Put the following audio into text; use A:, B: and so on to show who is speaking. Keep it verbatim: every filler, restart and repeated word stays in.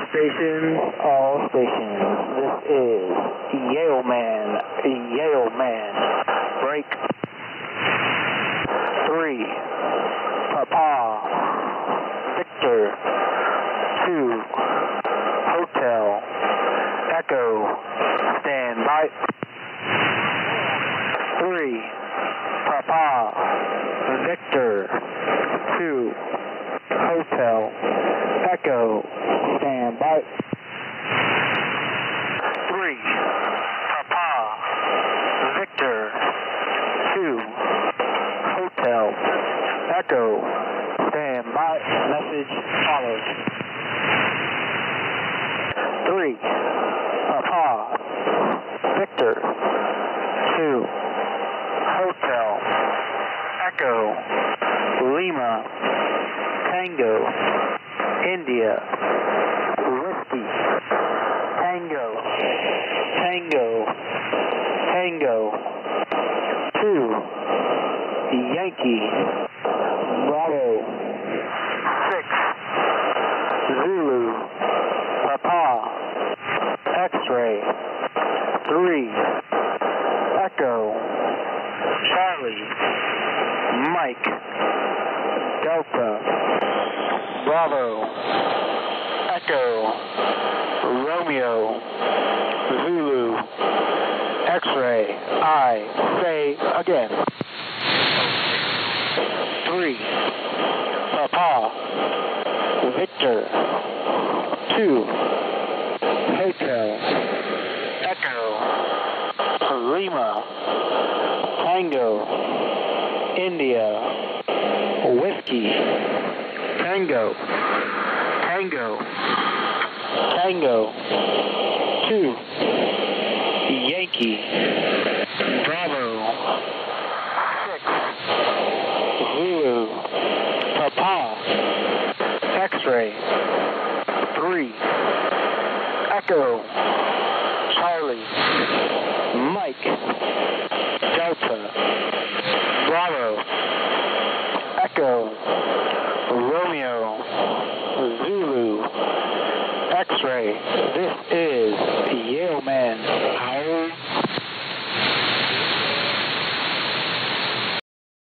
A: stations, all stations. This is Yaleman, Yaleman. Break. Three. Papa. Victor. Two. Hotel. Echo. Stand by. Three. Papa. Victor. Two. Hotel. Echo. Stand by. Three. Papa. Victor. Two. Hotel. Echo. Stand by. Message followed. Three. Papa. Victor. Two. Hotel. Echo. Lima. Tango. India. Whiskey. Tango. Tango. Tango. Two. Yankee. Bravo. Six. Zulu. Papa. X-ray. Three. Echo. Charlie. Mike. Delta. Bravo. Echo. Romeo. Zulu. X-ray. I say again. Three. Papa. Victor. Two. Hotel. Echo. Lima. Tango. India. Whiskey. Tango. Tango. Tango. Two. Yankee. Bravo. Six. Zulu. Papa. X-ray. Three. Echo. Charlie. Mike. Delta. Bravo. Echo. Romeo. Zulu. X-ray. This is Yaleman.